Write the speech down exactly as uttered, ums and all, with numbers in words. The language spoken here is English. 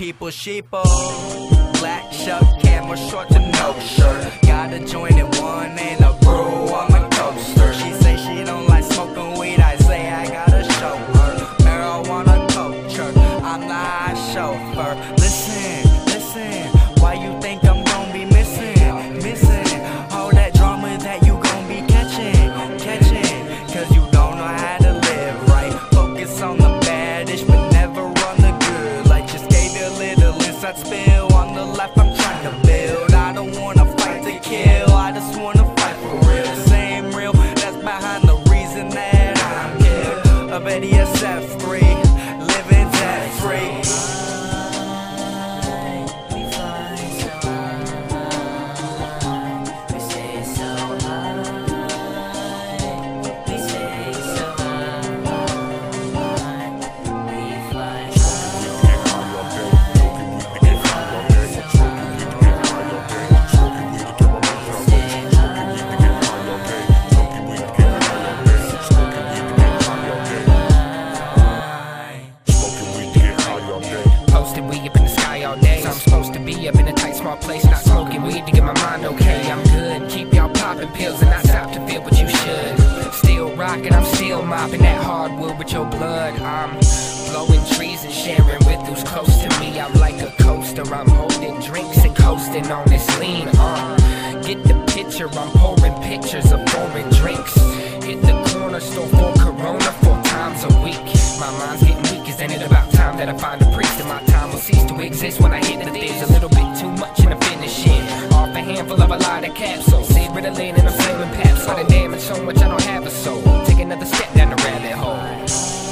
sheeple, sheeple. Black shirt, camera short to no shirt. Got a joint in one and a brew on my coaster. She say she don't like smoking weed, I say I gotta show her. Marijuana culture, I'm the high chauffeur. Listen, listen, why you think I'm gon' be missing? Missing all that drama that you gon' be catching, catching. Cause you don't know how to live right. Focus on the badish, but never on the good. Like just gave you a little inside spill on the life I'm trying to build. I don't wanna fight to kill, I just wanna fight for real. Same real, that's behind the reason that I'm here. A B D S F three, living debt free. Posted weed up in the sky all day. So I'm supposed to be up in a tight small place, not smoking weed to get my mind okay. I'm good, keep y'all popping pills and not stop to feel what you should. Still rocking, I'm still mopping that hardwood with your blood. I'm blowing trees and sharing with who's close to me. I'm like a coaster, I'm holding drinks and coasting on this lean. Uh, get the picture, I'm pouring pictures of foreign drinks. Hit the corner store for Corona four times a week. My mind's getting weak, isn't it about time that I find a priest? And my time will cease to exist when I hit that there's a little bit too much in the finishing. Off a handful of a lot of capsules, see Ritalin and I'm slamming paps. So the damage so much I don't have a soul. Take another step down the rabbit hole.